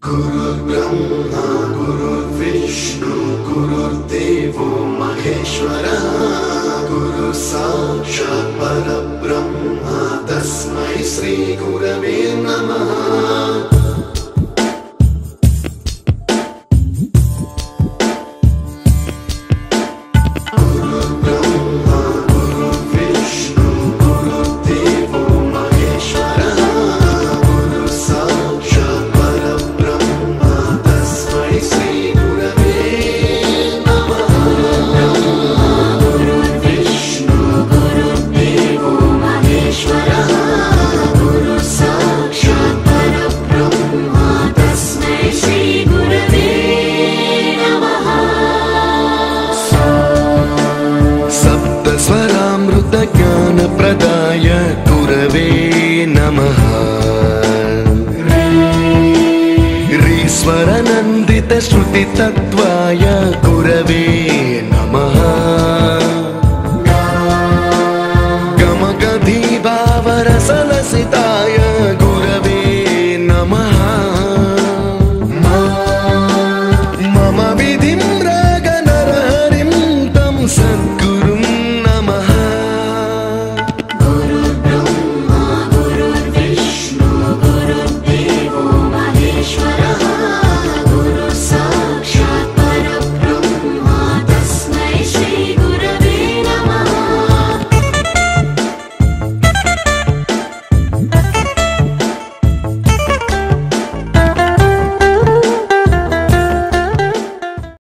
गुरुर्ब्रह्मा गुरुर्विष्णु गुरुर्देवो महेश्वरः गुरु साक्षात् परब्रह्म तस्मै श्री गुरवे नमः। ज्ञान प्रदाय गुरवे नमः। रीश्वरनन्दित श्रुति तत्त्वाय गुरवे